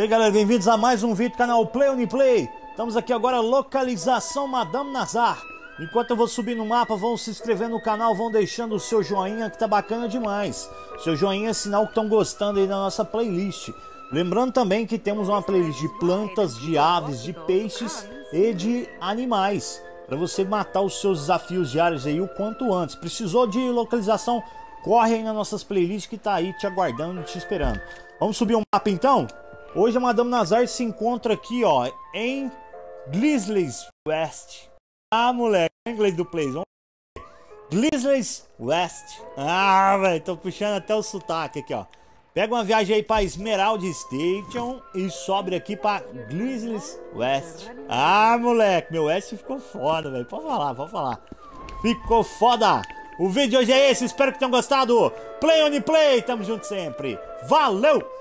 Galera, bem-vindos a mais um vídeo do canal Play on Play. Estamos aqui agora, localização Madame Nazar. Enquanto eu vou subir no mapa, vão se inscrevendo no canal, vão deixando o seu joinha que tá bacana demais. Seu joinha é sinal que estão gostando aí da nossa playlist. Lembrando também que temos uma playlist de plantas, de aves, de peixes e de animais, para você matar os seus desafios diários aí o quanto antes. Precisou de localização? Corre aí nas nossas playlists que tá aí te aguardando e te esperando. Vamos subir um mapa então? Hoje a Madame Nazar se encontra aqui, ó, em Grizzlies West. Ah, moleque, é inglês do Play. Vamos ver. Grizzlies West. Ah, velho, tô puxando até o sotaque aqui, ó. Pega uma viagem aí pra Emerald Station e sobe aqui pra Grizzlies West. Ah, moleque, meu West ficou foda, velho. Pode falar, pode falar. Ficou foda. O vídeo de hoje é esse, espero que tenham gostado. Play on Play, tamo junto sempre. Valeu!